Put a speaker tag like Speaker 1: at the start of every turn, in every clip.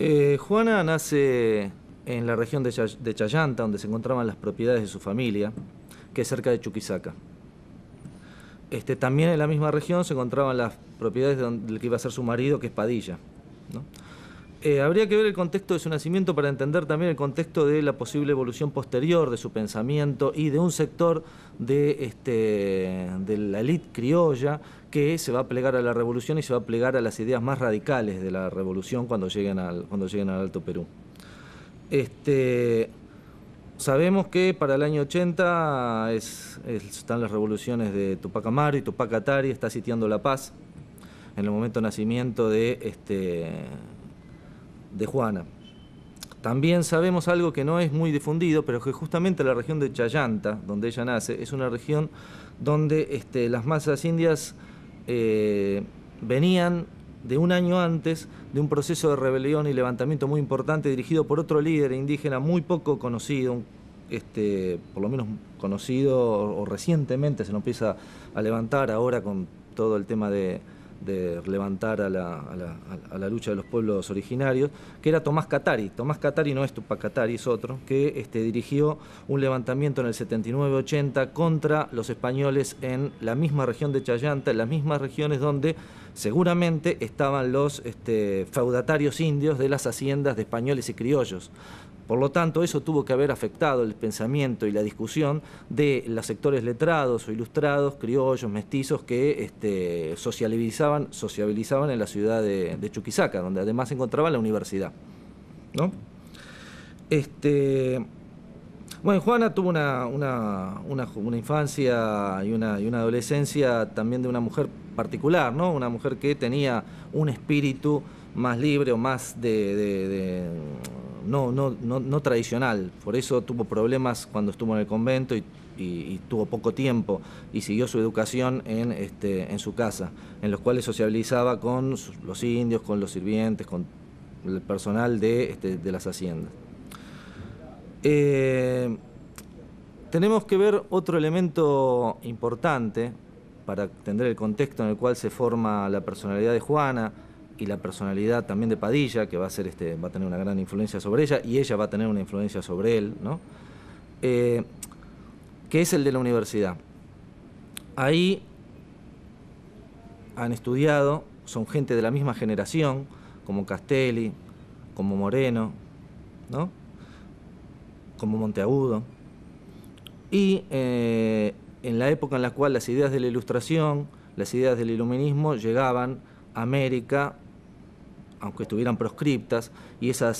Speaker 1: Juana nace en la región de Chayanta, donde se encontraban las propiedades de su familia, que es cerca de Chuquisaca. También en la misma región se encontraban las propiedades del que iba a ser su marido, que es Padilla, ¿no? Habría que ver el contexto de su nacimiento para entender también el contexto de la posible evolución posterior de su pensamiento y de un sector de la élite criolla que se va a plegar a la revolución y se va a plegar a las ideas más radicales de la revolución cuando lleguen al Alto Perú. Sabemos que para el año 80 están las revoluciones de Tupac Amaru y Tupac Katari está sitiando La Paz en el momento de nacimiento de Juana. También sabemos algo que no es muy difundido, pero que justamente la región de Chayanta, donde ella nace, es una región donde las masas indias venían de un año antes de un proceso de rebelión y levantamiento muy importante dirigido por otro líder indígena muy poco conocido, por lo menos conocido o recientemente se lo empieza a levantar ahora con todo el tema de levantar a la lucha de los pueblos originarios, que era Tomás Katari. Tomás Katari no es Tupac Katari, es otro, que dirigió un levantamiento en el 79-80 contra los españoles en la misma región de Chayanta, en las mismas regiones donde seguramente estaban los feudatarios indios de las haciendas de españoles y criollos. Por lo tanto, eso tuvo que haber afectado el pensamiento y la discusión de los sectores letrados o ilustrados, criollos, mestizos, que sociabilizaban en la ciudad de Chuquisaca, donde además se encontraba la universidad, ¿no? Bueno, Juana tuvo una infancia y una adolescencia también de una mujer particular, ¿no? Una mujer que tenía un espíritu más libre o más no tradicional. Por eso tuvo problemas cuando estuvo en el convento y tuvo poco tiempo y siguió su educación en su casa, en los cuales sociabilizaba con los indios, con los sirvientes, con el personal de las haciendas. Tenemos que ver otro elemento importante para entender el contexto en el cual se forma la personalidad de Juana y la personalidad también de Padilla, que va a tener una gran influencia sobre ella, y ella va a tener una influencia sobre él, ¿no? Que es el de la universidad. Ahí han estudiado, son gente de la misma generación, como Castelli, como Moreno, ¿no? Como Monteagudo. Y en la época en la cual las ideas de la Ilustración, las ideas del Iluminismo llegaban a América, aunque estuvieran proscriptas, y esa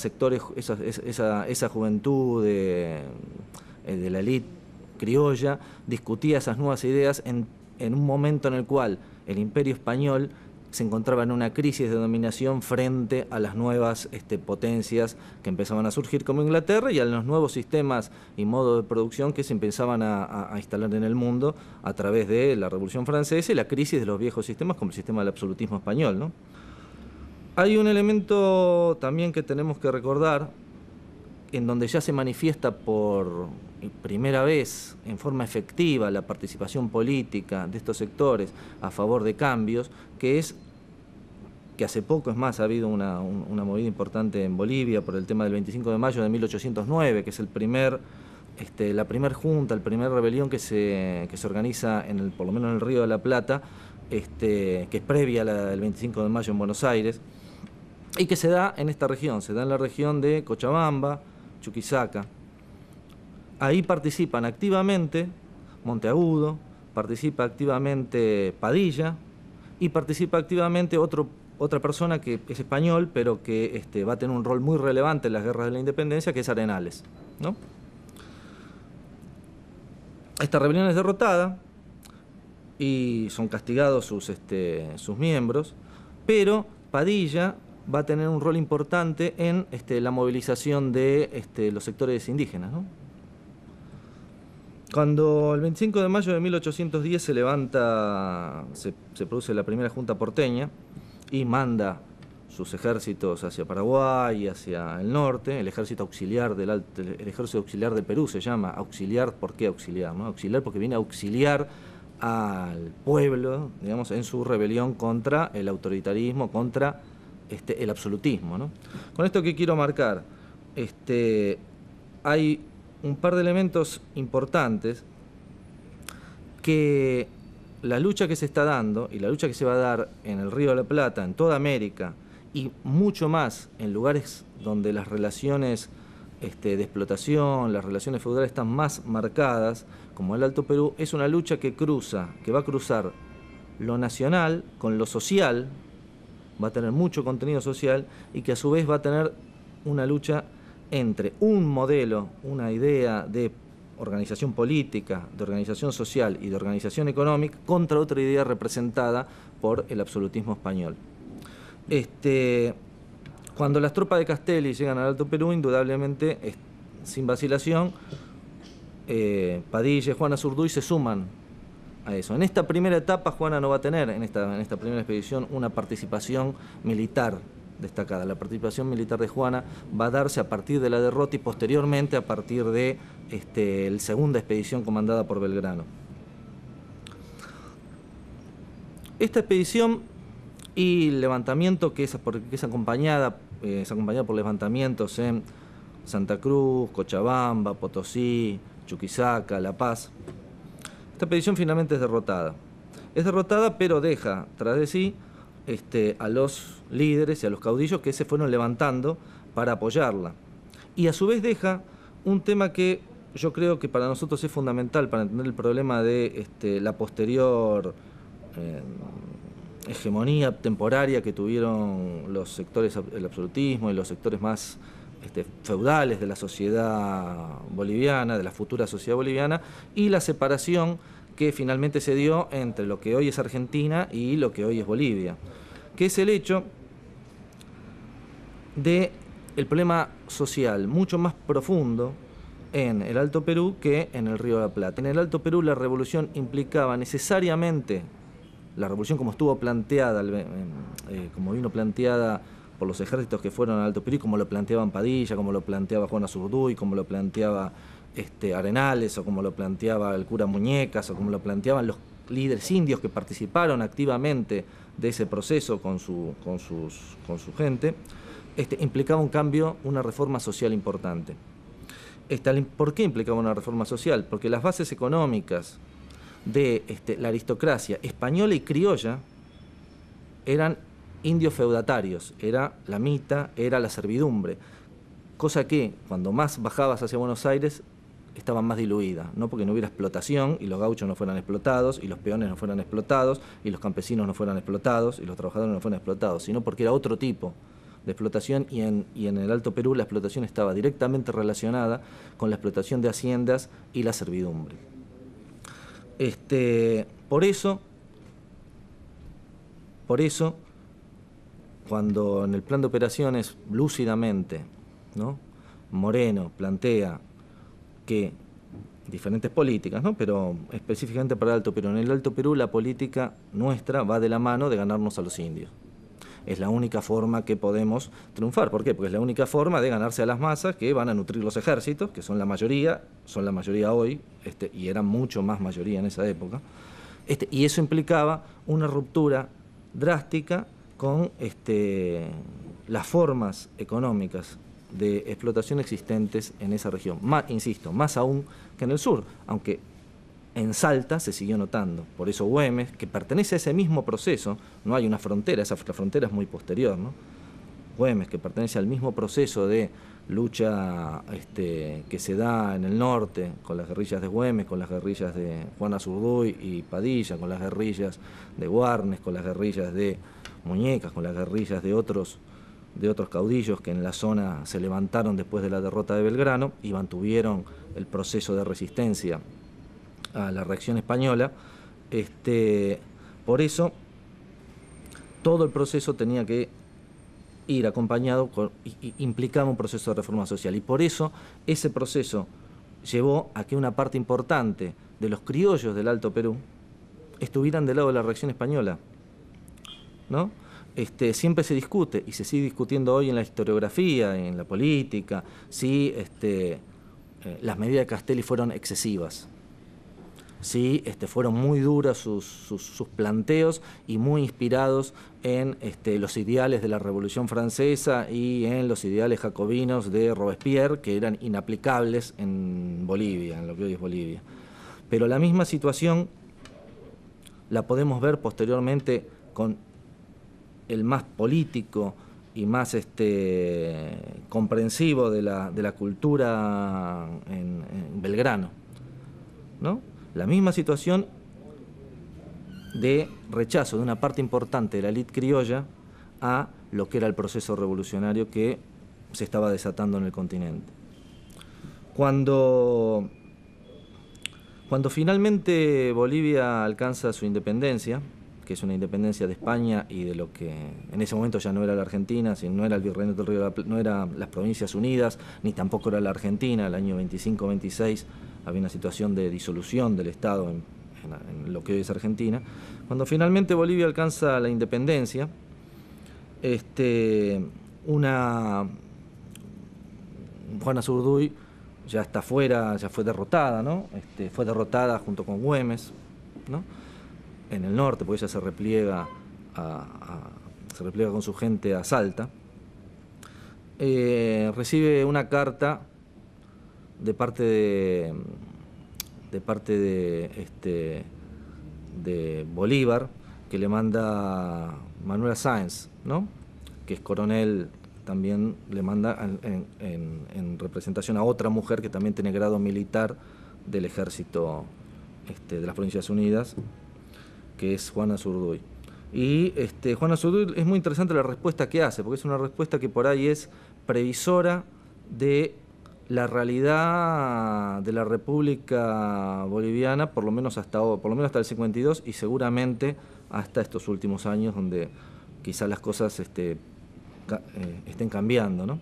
Speaker 1: juventud de la élite criolla discutía esas nuevas ideas en un momento en el cual el Imperio Español se encontraba en una crisis de dominación frente a las nuevas potencias que empezaban a surgir como Inglaterra y a los nuevos sistemas y modos de producción que se empezaban a instalar en el mundo a través de la Revolución Francesa y la crisis de los viejos sistemas como el sistema del absolutismo español, ¿no? Hay un elemento también que tenemos que recordar, en donde ya se manifiesta por primera vez en forma efectiva la participación política de estos sectores a favor de cambios, que es que hace poco, es más, ha habido una movida importante en Bolivia por el tema del 25 de mayo de 1809, que es la primer junta, el primer rebelión que se organiza, por lo menos en el Río de la Plata, que es previa al 25 de mayo en Buenos Aires, y que se da en esta región, se da en la región de Cochabamba, Chuquisaca. Ahí participan activamente Monteagudo, participa activamente Padilla y participa activamente otra persona que es español, pero que va a tener un rol muy relevante en las guerras de la independencia, que es Arenales, ¿no? Esta rebelión es derrotada y son castigados sus miembros, pero Padilla va a tener un rol importante en la movilización de los sectores indígenas, ¿no? Cuando el 25 de mayo de 1810 se produce la primera junta porteña y manda sus ejércitos hacia Paraguay y hacia el norte, el ejército auxiliar el ejército auxiliar del Perú se llama auxiliar. ¿Por qué auxiliar, no? Auxiliar porque viene a auxiliar al pueblo, digamos, en su rebelión contra el autoritarismo, contra el absolutismo, ¿no? Con esto que quiero marcar, hay un par de elementos importantes que la lucha que se está dando y la lucha que se va a dar en el Río de la Plata, en toda América, y mucho más en lugares donde las relaciones de explotación, las relaciones feudales están más marcadas, como el Alto Perú, es una lucha que va a cruzar lo nacional con lo social, va a tener mucho contenido social y que a su vez va a tener una lucha entre un modelo, una idea de organización política, de organización social y de organización económica contra otra idea representada por el absolutismo español. Cuando las tropas de Castelli llegan al Alto Perú, indudablemente, sin vacilación, Padilla y Juana Zurduy se suman a eso. En esta primera etapa, Juana no va a tener, en esta primera expedición, una participación militar destacada. La participación militar de Juana va a darse a partir de la derrota y posteriormente a partir de la segunda expedición comandada por Belgrano. Esta expedición y el levantamiento que es acompañada por levantamientos en Santa Cruz, Cochabamba, Potosí, Chuquisaca, La Paz. Esta expedición finalmente es derrotada. Es derrotada, pero deja tras de sí a los líderes y a los caudillos que se fueron levantando para apoyarla. Y a su vez deja un tema que yo creo que para nosotros es fundamental para entender el problema de la posterior hegemonía temporaria que tuvieron los sectores del absolutismo y los sectores más feudales de la sociedad boliviana, de la futura sociedad boliviana, y la separación que finalmente se dio entre lo que hoy es Argentina y lo que hoy es Bolivia, que es el hecho de el problema social mucho más profundo en el Alto Perú que en el Río de la Plata. En el Alto Perú la revolución implicaba necesariamente, la revolución como estuvo planteada, como vino planteada por los ejércitos que fueron al Alto Perú, como lo planteaban Padilla, como lo planteaba Juana Zurduy, como lo planteaba Arenales, o como lo planteaba el cura Muñecas, o como lo planteaban los líderes indios que participaron activamente de ese proceso con su gente, implicaba un cambio, una reforma social importante. ¿Por qué implicaba una reforma social? Porque las bases económicas de la aristocracia española y criolla eran indios feudatarios, era la mita, era la servidumbre, cosa que cuando más bajabas hacia Buenos Aires estaba más diluida, no porque no hubiera explotación y los gauchos no fueran explotados y los peones no fueran explotados y los campesinos no fueran explotados y los trabajadores no fueran explotados, sino porque era otro tipo de explotación y en el Alto Perú la explotación estaba directamente relacionada con la explotación de haciendas y la servidumbre. Por eso, cuando en el plan de operaciones lúcidamente, ¿no?, Moreno plantea que diferentes políticas, ¿no?, pero específicamente para el Alto Perú, en el Alto Perú la política nuestra va de la mano de ganarnos a los indios. Es la única forma que podemos triunfar. ¿Por qué? Porque es la única forma de ganarse a las masas que van a nutrir los ejércitos, que son la mayoría hoy, y eran mucho más mayoría en esa época. Y eso implicaba una ruptura drástica con las formas económicas de explotación existentes en esa región. Insisto, más aún que en el sur, aunque en Salta se siguió notando. Por eso Güemes, que pertenece a ese mismo proceso, no hay una frontera, la frontera es muy posterior, ¿no? Güemes, que pertenece al mismo proceso de lucha que se da en el norte, con las guerrillas de Güemes, con las guerrillas de Juana Zurduy y Padilla, con las guerrillas de Guarnes, con las guerrillas de Muñecas, con las guerrillas de otros caudillos que en la zona se levantaron después de la derrota de Belgrano y mantuvieron el proceso de resistencia a la reacción española. Por eso todo el proceso tenía que ir acompañado implicaba un proceso de reforma social, y por eso ese proceso llevó a que una parte importante de los criollos del Alto Perú estuvieran del lado de la reacción española, ¿no? Siempre se discute, y se sigue discutiendo hoy en la historiografía, en la política, si las medidas de Castelli fueron excesivas. sí fueron muy duras sus planteos y muy inspirados en los ideales de la Revolución Francesa y en los ideales jacobinos de Robespierre, que eran inaplicables en Bolivia, en lo que hoy es Bolivia. Pero la misma situación la podemos ver posteriormente con el más político y más comprensivo de la cultura en Belgrano, ¿no? La misma situación de rechazo de una parte importante de la élite criolla a lo que era el proceso revolucionario que se estaba desatando en el continente. Cuando finalmente Bolivia alcanza su independencia, que es una independencia de España y de lo que en ese momento ya no era la Argentina, no era el Virreinato del Río de la Plata, no eran las Provincias Unidas, ni tampoco era la Argentina. El año 25-26 había una situación de disolución del Estado en lo que hoy es Argentina. Cuando finalmente Bolivia alcanza la independencia, Juana Zurduy ya está fuera, ya fue derrotada, ¿no? Fue derrotada junto con Güemes, ¿no? En el norte, porque ella se repliega con su gente a Salta. Recibe una carta de parte de Bolívar, que le manda Manuel Sáenz, ¿no? Que es coronel, también le manda en representación a otra mujer que también tiene grado militar del ejército de las Provincias Unidas, que es Juana Zurduy. Y Juana Zurduy, es muy interesante la respuesta que hace, porque es una respuesta que por ahí es previsora de la realidad de la República Boliviana, por lo menos hasta el 52 y seguramente hasta estos últimos años, donde quizás las cosas estén cambiando, ¿no?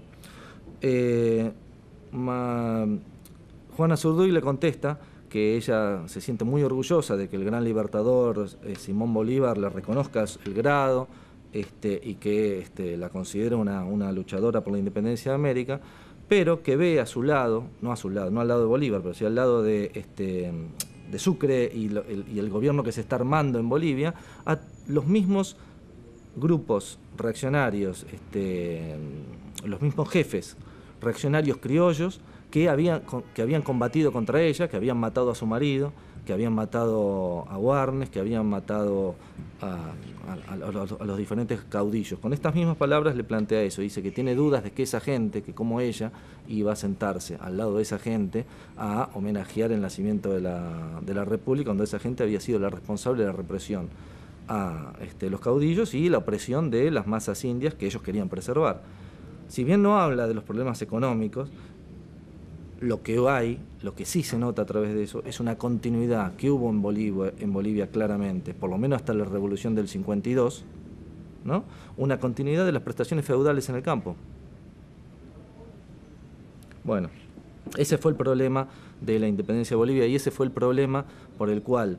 Speaker 1: Juana Zurduy le contesta que ella se siente muy orgullosa de que el gran libertador Simón Bolívar le reconozca el grado y que la considera una luchadora por la independencia de América, pero que ve a su lado, no al lado de Bolívar, pero sí al lado de Sucre y el gobierno que se está armando en Bolivia, a los mismos grupos reaccionarios, los mismos jefes reaccionarios criollos que habían combatido contra ella, que habían matado a su marido, que habían matado a Warnes, que habían matado a los diferentes caudillos. Con estas mismas palabras le plantea eso, dice que tiene dudas de que esa gente, que como ella, iba a sentarse al lado de esa gente a homenajear el nacimiento de la República, donde esa gente había sido la responsable de la represión a los caudillos y la opresión de las masas indias que ellos querían preservar. Si bien no habla de los problemas económicos, lo que sí se nota a través de eso es una continuidad que hubo en Bolivia claramente, por lo menos hasta la Revolución del 52, ¿no? Una continuidad de las prestaciones feudales en el campo. Bueno, ese fue el problema de la independencia de Bolivia y ese fue el problema por el cual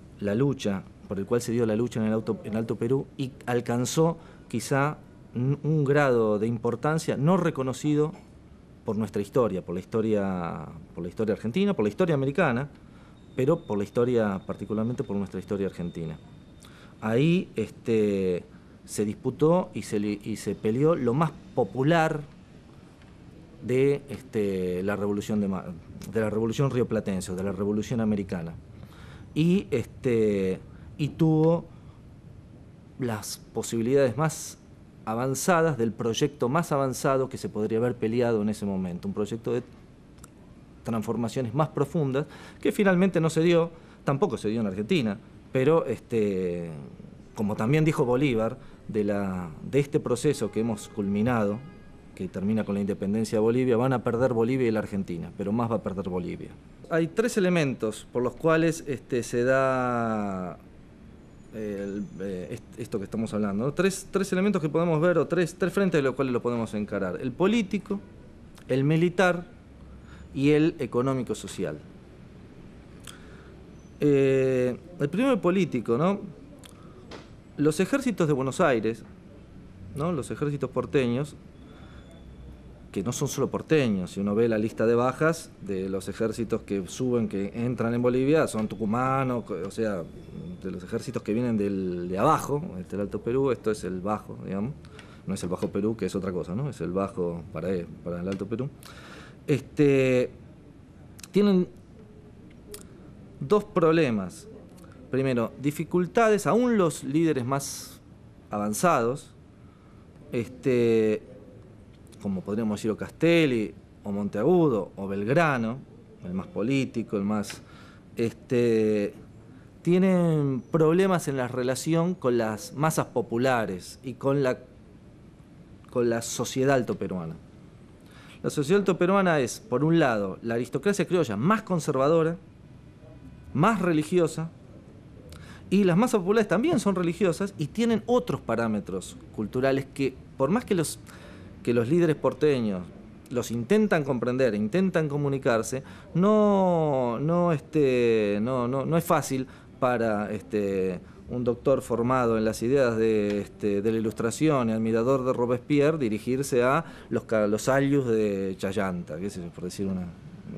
Speaker 1: se dio la lucha en el Alto Perú y alcanzó quizá un grado de importancia no reconocido por nuestra historia, por la historia argentina, por la historia americana, pero particularmente por nuestra historia argentina. Ahí se disputó y se peleó lo más popular de la revolución rioplatense, de la revolución americana, y tuvo las posibilidades más avanzadas del proyecto más avanzado que se podría haber peleado en ese momento, un proyecto de transformaciones más profundas que finalmente no se dio, tampoco se dio en Argentina, pero como también dijo Bolívar, de este proceso que hemos culminado, que termina con la independencia de Bolivia, van a perder Bolivia y la Argentina, pero más va a perder Bolivia. Hay tres elementos por los cuales se da esto que estamos hablando, ¿no? Tres elementos que podemos ver, o tres frentes de los cuales lo podemos encarar: el político, el militar y el económico-social. El primero, el político, ¿no? Los ejércitos de Buenos Aires, ¿no? Los ejércitos porteños que no son solo porteños. Si uno ve la lista de bajas de los ejércitos que suben, que entran en Bolivia, son tucumanos, o sea, de los ejércitos que vienen de abajo, el Alto Perú, esto es el Bajo, digamos, no es el Bajo Perú, que es otra cosa, ¿no? Es el Bajo para el Alto Perú. Tienen dos problemas. Primero, dificultades, aún los líderes más avanzados, como podríamos decir o Castelli, o Monteagudo, o Belgrano, el más político, el más... tienen problemas en la relación con las masas populares y con la sociedad altoperuana. La sociedad altoperuana es, por un lado, la aristocracia criolla más conservadora, más religiosa, y las masas populares también son religiosas y tienen otros parámetros culturales que, por más que los líderes porteños los intentan comprender, intentan comunicarse, no es fácil para un doctor formado en las ideas de la Ilustración y admirador de Robespierre dirigirse a los ayllus de Chayanta, qué sé yo, por decir una...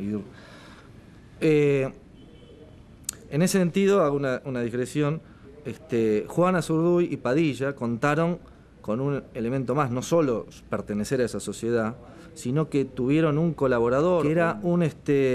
Speaker 1: En ese sentido, hago una digresión, Juan Azurduy y Padilla contaron con un elemento más, no solo pertenecer a esa sociedad, sino que tuvieron un colaborador que era un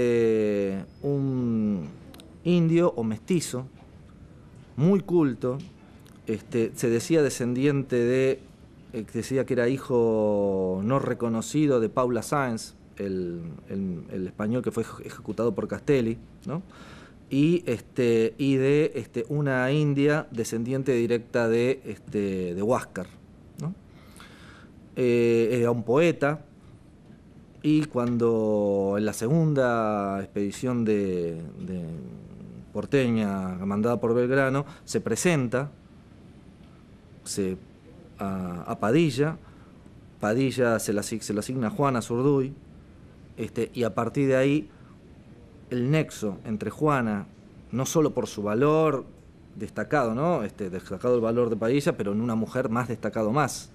Speaker 1: indio o mestizo, muy culto, se decía descendiente de, decía que era hijo no reconocido de Paula Sáenz, el español que fue ejecutado por Castelli, ¿no? Y de una india descendiente directa de Huáscar, ¿no? Era un poeta, y cuando en la segunda expedición de porteña mandada por Belgrano se presenta a Padilla se lo asigna a Juan Azurduy, y a partir de ahí el nexo entre Juana, no solo por su valor destacado, ¿no? Destacado el valor de Padilla, pero en una mujer más destacado más.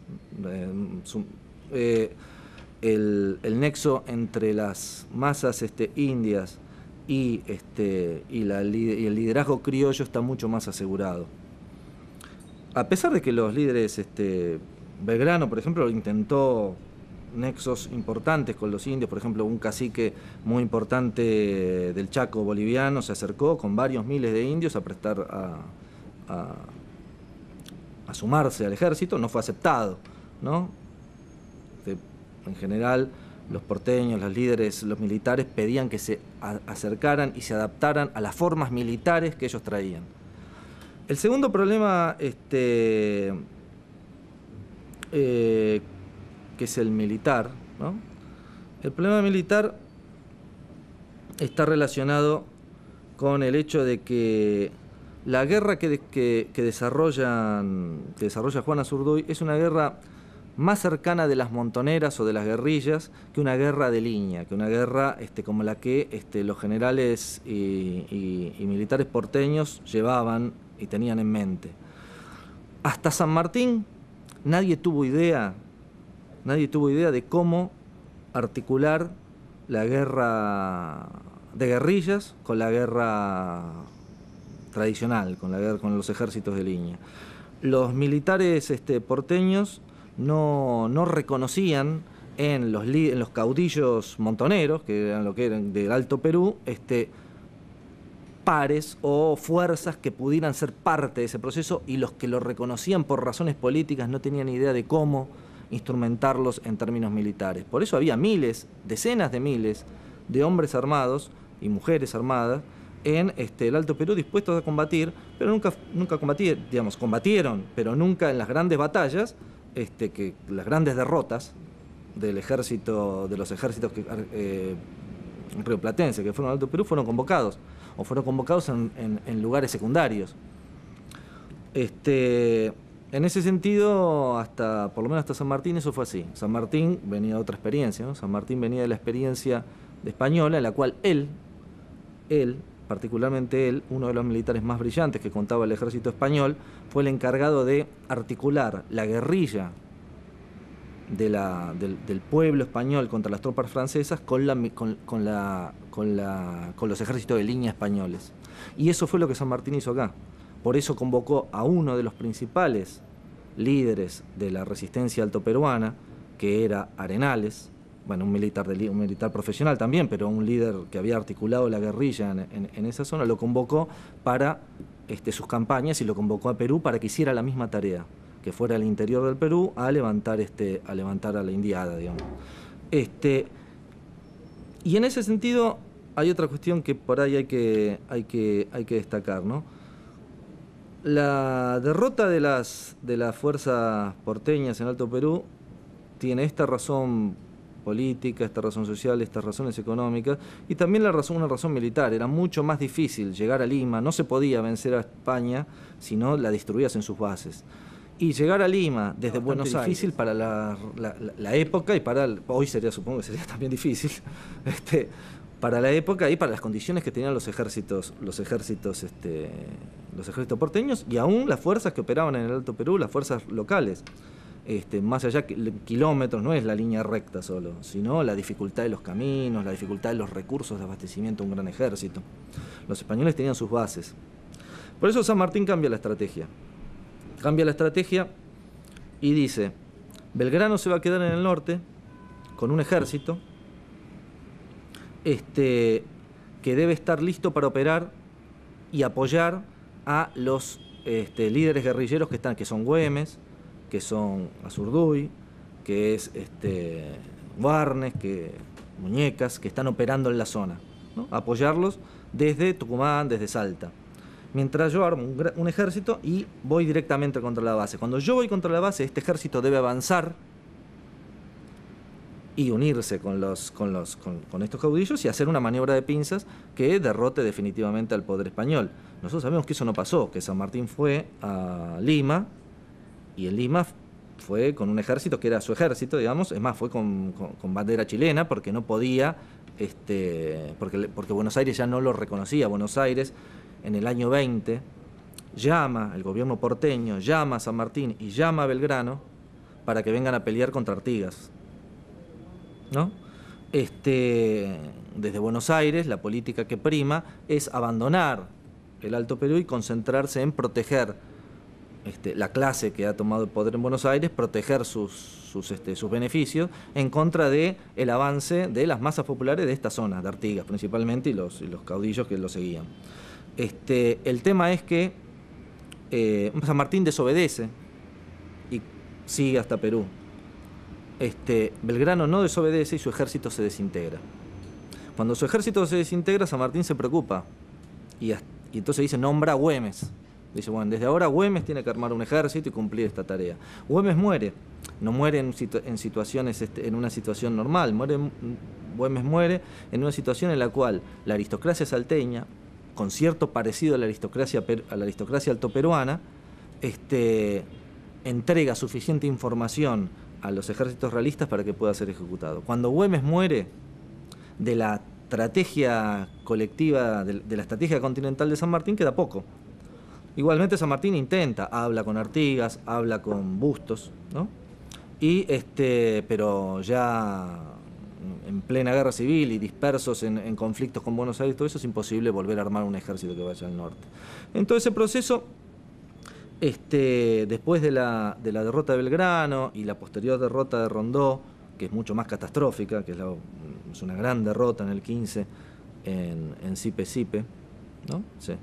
Speaker 1: El nexo entre las masas indias y el liderazgo criollo está mucho más asegurado. A pesar de que los líderes, Belgrano, por ejemplo, intentó nexos importantes con los indios, por ejemplo, un cacique muy importante del Chaco boliviano se acercó con varios miles de indios a prestar a sumarse al ejército, no fue aceptado, ¿no? En general, los porteños, los líderes, los militares pedían que se acercaran y se adaptaran a las formas militares que ellos traían. El segundo problema, que es el militar, ¿no? El problema militar está relacionado con el hecho de que la guerra que desarrolla Juan Azurduy es una guerra más cercana de las montoneras o de las guerrillas que una guerra de línea, que una guerra como la que los generales y militares porteños llevaban y tenían en mente. Hasta San Martín nadie tuvo idea de cómo articular la guerra de guerrillas con la guerra tradicional, con los ejércitos de línea. Los militares porteños no reconocían en los caudillos montoneros, que eran lo que eran del Alto Perú, pares o fuerzas que pudieran ser parte de ese proceso, y los que lo reconocían por razones políticas no tenían idea de cómo instrumentarlos en términos militares. Por eso había miles, decenas de miles de hombres armados y mujeres armadas en el Alto Perú dispuestos a combatir, pero nunca combatieron, digamos, combatieron, pero nunca en las grandes batallas, las grandes derrotas de los ejércitos rioplatenses que fueron al Alto Perú fueron convocados en lugares secundarios. En ese sentido, por lo menos hasta San Martín eso fue así. San Martín venía de otra experiencia, ¿no? San Martín venía de la experiencia española, en la cual él, particularmente él, uno de los militares más brillantes que contaba el ejército español, fue el encargado de articular la guerrilla del pueblo español contra las tropas francesas con los ejércitos de línea españoles. Y eso fue lo que San Martín hizo acá. Por eso convocó a uno de los principales líderes de la resistencia altoperuana, que era Arenales, bueno, un militar profesional también, pero un líder que había articulado la guerrilla en esa zona, lo convocó para sus campañas y lo convocó a Perú para que hiciera la misma tarea, que fuera al interior del Perú a levantar a la indiada, digamos. Y en ese sentido hay otra cuestión que por ahí hay que destacar, ¿no? La derrota de las fuerzas porteñas en Alto Perú tiene esta razón política, esta razón social, estas razones económicas y también una razón militar. Era mucho más difícil llegar a Lima, no se podía vencer a España si no la destruías en sus bases. Y llegar a Lima desde Buenos Aires, difícil para la época y hoy supongo que sería también difícil, para la época y para las condiciones que tenían los ejércitos porteños y aún las fuerzas que operaban en el Alto Perú, las fuerzas locales. Más allá que kilómetros, no es la línea recta solo, sino la dificultad de los caminos, la dificultad de los recursos de abastecimiento de un gran ejército. Los españoles tenían sus bases. Por eso San Martín cambia la estrategia. Cambia la estrategia y dice, Belgrano se va a quedar en el norte con un ejército que debe estar listo para operar y apoyar a los líderes guerrilleros que son Güemes, que son Azurduy, que es Warnes, Muñecas, que están operando en la zona, ¿no? Apoyarlos desde Tucumán, desde Salta. Mientras yo armo un ejército y voy directamente contra la base. Cuando yo voy contra la base, este ejército debe avanzar y unirse con estos caudillos y hacer una maniobra de pinzas que derrote definitivamente al poder español. Nosotros sabemos que eso no pasó, que San Martín fue a Lima y en Lima fue con un ejército que era su ejército, digamos, es más, fue con bandera chilena porque no podía, porque Buenos Aires ya no lo reconocía. Buenos Aires en el año 20 el gobierno porteño llama a San Martín y llama a Belgrano para que vengan a pelear contra Artigas, ¿no? Desde Buenos Aires la política que prima es abandonar el Alto Perú y concentrarse en proteger la clase que ha tomado el poder en Buenos Aires, proteger sus beneficios en contra del avance de las masas populares de esta zona, de Artigas principalmente, y los caudillos que lo seguían. El tema es que San Martín desobedece y sigue hasta Perú. Belgrano no desobedece y su ejército se desintegra. Cuando su ejército se desintegra, San Martín se preocupa y entonces dice, nombra a Güemes. Dice, bueno, desde ahora Güemes tiene que armar un ejército y cumplir esta tarea. Güemes muere, no muere en situaciones, en una situación normal, Güemes muere en una situación en la cual la aristocracia salteña, con cierto parecido a la aristocracia altoperuana, entrega suficiente información a los ejércitos realistas para que pueda ser ejecutado. Cuando Güemes muere, de la estrategia colectiva, de la estrategia continental de San Martín queda poco. Igualmente San Martín habla con Artigas, habla con Bustos, ¿no? Pero ya en plena guerra civil y dispersos en conflictos con Buenos Aires, todo eso es imposible volver a armar un ejército que vaya al norte. En todo ese proceso, después de la derrota de Belgrano y la posterior derrota de Rondó, que es mucho más catastrófica, que es una gran derrota en el 15 en Sipe, ¿no? Sí.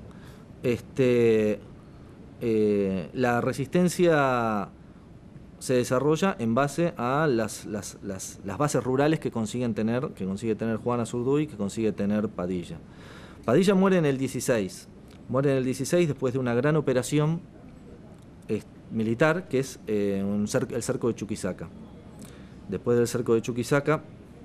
Speaker 1: La resistencia se desarrolla en base a las bases rurales que consigue tener Juan Azurduy, que consigue tener Padilla. Padilla muere en el 16. Muere en el 16 después de una gran operación militar, que es el cerco de Chuquisaca. Después del cerco de Chuquisaca,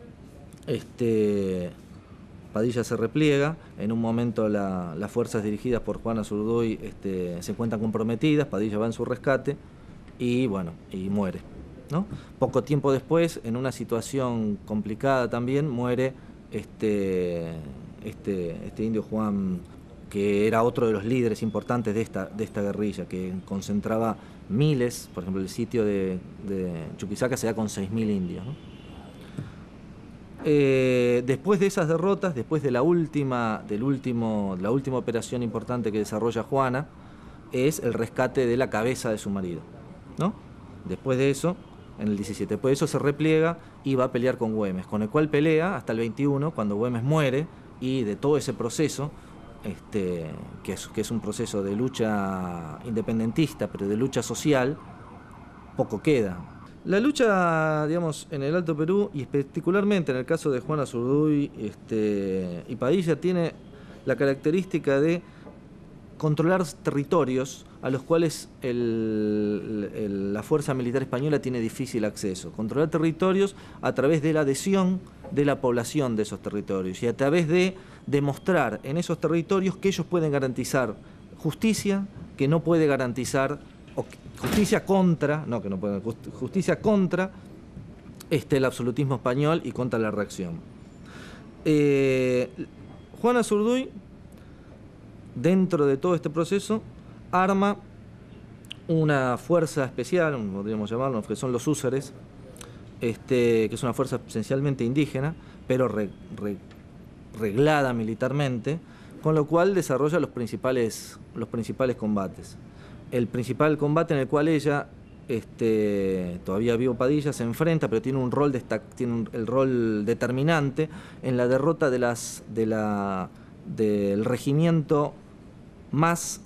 Speaker 1: Padilla se repliega. En un momento las fuerzas dirigidas por Juan Azurduy se encuentran comprometidas. Padilla va en su rescate y muere, ¿no? Poco tiempo después, en una situación complicada también, muere este indio Juan, que era otro de los líderes importantes de esta guerrilla, que concentraba miles, por ejemplo el sitio de Chuquisaca se da con 6.000 indios, ¿no? Después de esas derrotas, después de la última operación importante que desarrolla Juana, es el rescate de la cabeza de su marido, ¿no? Después de eso, en el 17, después de eso se repliega y va a pelear con Güemes, con el cual pelea hasta el 21, cuando Güemes muere, y de todo ese proceso, que es un proceso de lucha independentista, pero de lucha social, poco queda. La lucha, digamos, en el Alto Perú, y particularmente en el caso de Juan Azurduy y Padilla, tiene la característica de controlar territorios a los cuales la fuerza militar española tiene difícil acceso. Controlar territorios a través de la adhesión de la población de esos territorios y a través de demostrar en esos territorios que ellos pueden garantizar justicia, que no puede garantizar, o justicia contra, no que no pueden, justicia contra el absolutismo español y contra la reacción. Juan Azurduy, dentro de todo este proceso, arma una fuerza especial, podríamos llamarlo, que son los húsares, que es una fuerza esencialmente indígena, pero reglada militarmente, con lo cual desarrolla los principales combates. El principal combate en el cual ella, todavía vivo Padilla, se enfrenta, pero tiene el rol determinante en la derrota del regimiento más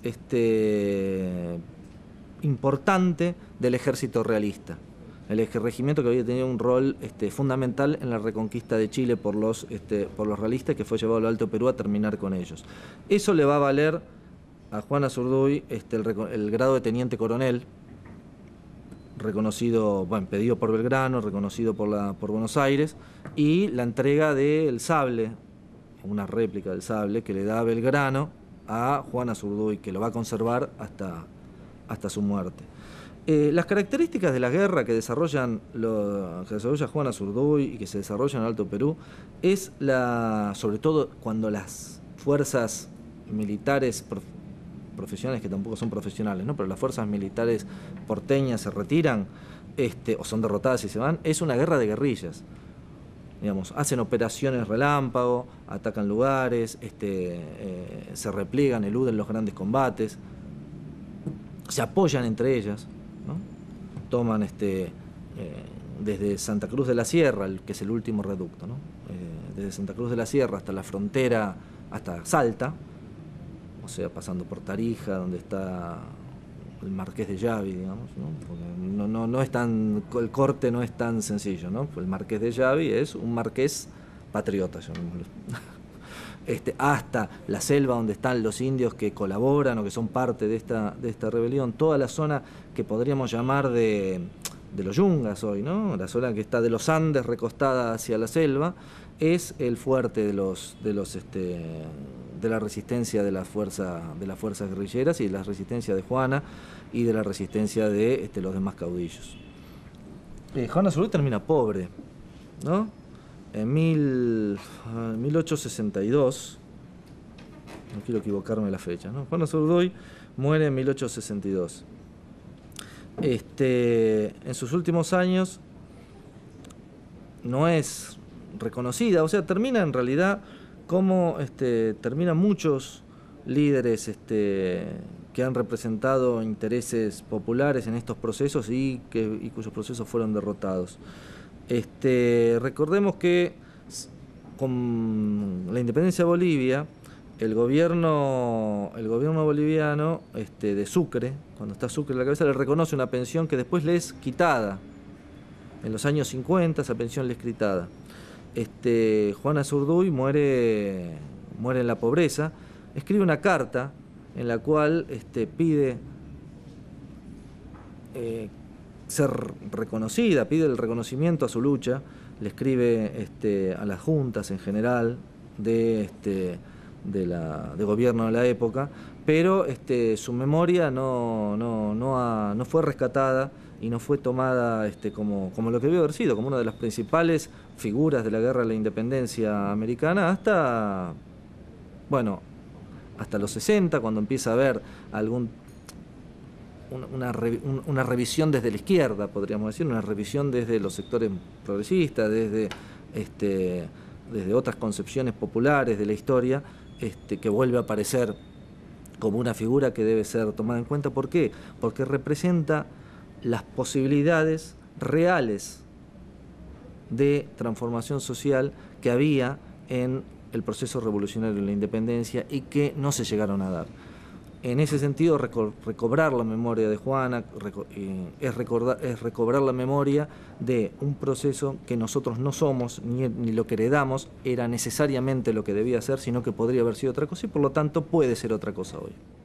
Speaker 1: importante del ejército realista. El regimiento que había tenido un rol fundamental en la reconquista de Chile por los realistas, que fue llevado al Alto Perú a terminar con ellos. Eso le va a valer a Juan Azurduy el grado de teniente coronel, reconocido, bueno, pedido por Belgrano, reconocido por Buenos Aires, y la entrega del sable, una réplica del sable que le da Belgrano a Juan Azurduy, que lo va a conservar hasta su muerte. Las características de la guerra que desarrolla Juan Azurduy y que se desarrolla en el Alto Perú es sobre todo cuando las fuerzas militares profesionales, que tampoco son profesionales, ¿no? Pero las fuerzas militares porteñas se retiran o son derrotadas y se van, es una guerra de guerrillas. Digamos, hacen operaciones relámpago, atacan lugares, se repliegan, eluden los grandes combates, se apoyan entre ellas, ¿no? Toman desde Santa Cruz de la Sierra, que es el último reducto, ¿no? Desde Santa Cruz de la Sierra hasta la frontera, hasta Salta, o sea, pasando por Tarija, donde está el Marqués de Llavi, digamos, ¿no? Porque no es tan, el corte no es tan sencillo, ¿no? El Marqués de Llavi es un marqués patriota, llamémoslo. Hasta la selva donde están los indios que colaboran o que son parte de esta rebelión, toda la zona que podríamos llamar de los Yungas hoy, ¿no? La zona que está de los Andes recostada hacia la selva, es el fuerte de la resistencia de las fuerzas guerrilleras y de la resistencia de Juana y de la resistencia de los demás caudillos. Juan Azurduy termina pobre, ¿no? En 1862, no quiero equivocarme la fecha, ¿no? Juan Azurduy muere en 1862. En sus últimos años no es reconocida, o sea, termina en realidad como terminan muchos líderes que han representado intereses populares en estos procesos y cuyos procesos fueron derrotados. Recordemos que con la independencia de Bolivia, el gobierno boliviano de Sucre, cuando está Sucre en la cabeza, le reconoce una pensión que después le es quitada. En los años 50 esa pensión le es quitada. Juan Azurduy muere en la pobreza, escribe una carta en la cual pide ser reconocida, pide el reconocimiento a su lucha, le escribe a las juntas en general de gobierno de la época, pero su memoria no fue rescatada y no fue tomada como lo que debió haber sido, como una de las principales figuras de la guerra de la independencia americana hasta los 60, cuando empieza a haber una revisión desde la izquierda, podríamos decir, una revisión desde los sectores progresistas, desde otras concepciones populares de la historia, que vuelve a aparecer como una figura que debe ser tomada en cuenta. ¿Por qué? Porque representa las posibilidades reales de transformación social que había en el proceso revolucionario de la independencia y que no se llegaron a dar. En ese sentido, recobrar la memoria de Juana es recobrar la memoria de un proceso que nosotros no somos, ni lo que heredamos era necesariamente lo que debía ser, sino que podría haber sido otra cosa y por lo tanto puede ser otra cosa hoy.